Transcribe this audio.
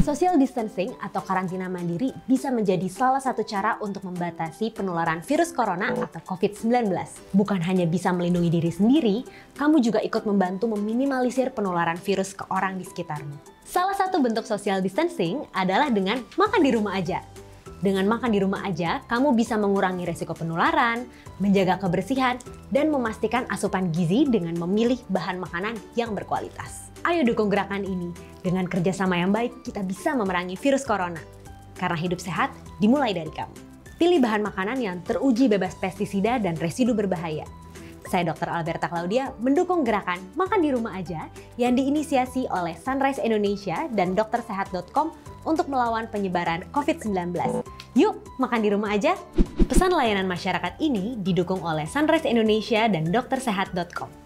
Social distancing atau karantina mandiri bisa menjadi salah satu cara untuk membatasi penularan virus corona atau COVID-19. Bukan hanya bisa melindungi diri sendiri, kamu juga ikut membantu meminimalisir penularan virus ke orang di sekitarmu. Salah satu bentuk social distancing adalah dengan makan di rumah aja. Dengan makan di rumah aja, kamu bisa mengurangi resiko penularan, menjaga kebersihan, dan memastikan asupan gizi dengan memilih bahan makanan yang berkualitas. Ayo dukung gerakan ini. Dengan kerjasama yang baik, kita bisa memerangi virus corona. Karena hidup sehat dimulai dari kamu. Pilih bahan makanan yang teruji bebas pestisida dan residu berbahaya. Saya Dr. Alberta Claudia mendukung gerakan Makan di Rumah Aja yang diinisiasi oleh Sunrise Indonesia dan doktersehat.com untuk melawan penyebaran COVID-19. Yuk, makan di rumah aja! Pesan layanan masyarakat ini didukung oleh Sunrise Indonesia dan doktersehat.com.